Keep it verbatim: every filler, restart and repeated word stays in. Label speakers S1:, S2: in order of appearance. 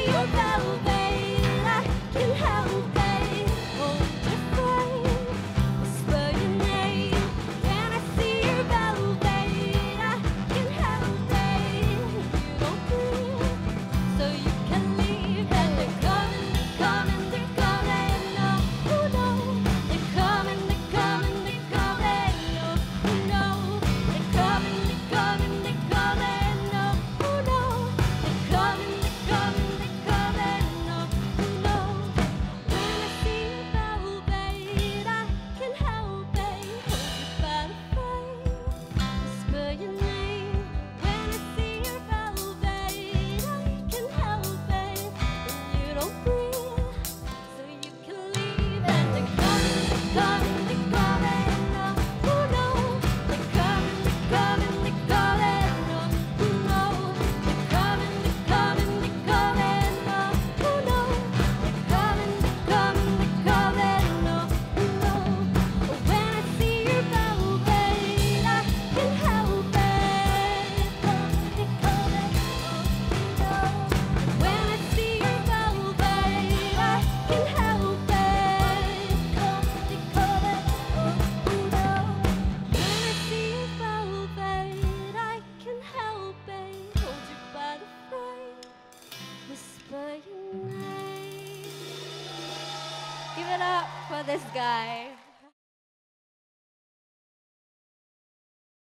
S1: your velvet, I can help it. Hold your flame, whisper your name. When I see your velvet, I can help it. You don't breathe, so you can leave. And they're coming, they're coming, they're coming. No, oh no, they're coming, they're coming, they're coming. No, oh no, they're coming, they're coming, they're coming. No, oh no, they're coming, they're coming, they're coming. No, oh no. When I see your velvet, I can help it. Hold you by the flame, whisper your name. When I see your velvet, I can help it. And you don't breathe, so you can leave. And they're coming, they're coming, they're coming. No, oh no, they're coming, they're coming, they're coming. No, oh no, they're coming, they're coming, they're coming. No, oh no, they're coming, they're coming, they're coming. No, oh no. When I see your velvet, I can help it. They're coming, oh no. When I see your velvet, I can help it. They're coming, oh no. When I see your velvet, I can help it. Hold you by the flame, whisper your name. Give it up for this guy.